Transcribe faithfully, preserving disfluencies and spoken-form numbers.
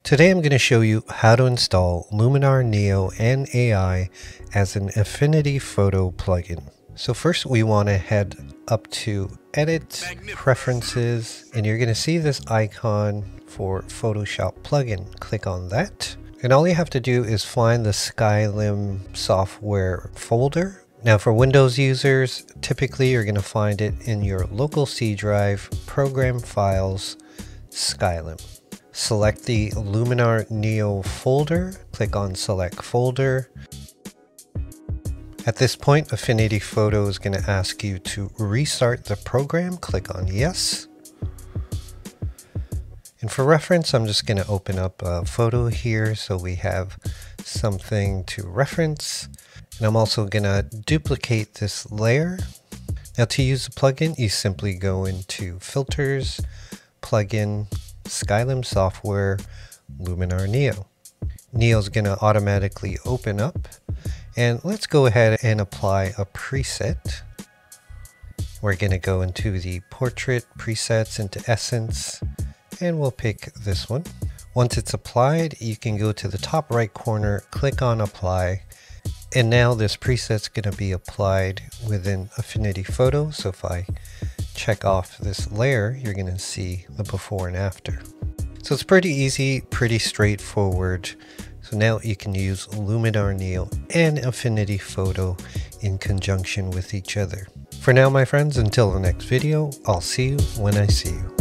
Today I'm going to show you how to install Luminar Neo and A I as an Affinity Photo plugin. So first we want to head up to Edit, Preferences, and you're going to see this icon for Photoshop plugin. Click on that. And all you have to do is find the Skylim software folder. Now for Windows users, typically you're going to find it in your local C drive, Program Files, Skylim. Select the Luminar Neo folder, click on Select Folder. At this point, Affinity Photo is going to ask you to restart the program. Click on Yes. And for reference, I'm just going to open up a photo here so we have something to reference. And I'm also going to duplicate this layer. Now to use the plugin, you simply go into Filters, Plugin, Skylim Software, Luminar Neo. Neo is going to automatically open up. And let's go ahead and apply a preset. We're going to go into the Portrait presets into Essence, and we'll pick this one. Once it's applied, you can go to the top right corner, click on Apply, and now this preset's going to be applied within Affinity Photo. So if I check off this layer, you're going to see the before and after. So it's pretty easy, pretty straightforward. So now you can use Luminar Neo and Affinity Photo in conjunction with each other. For now, my friends, until the next video, I'll see you when I see you.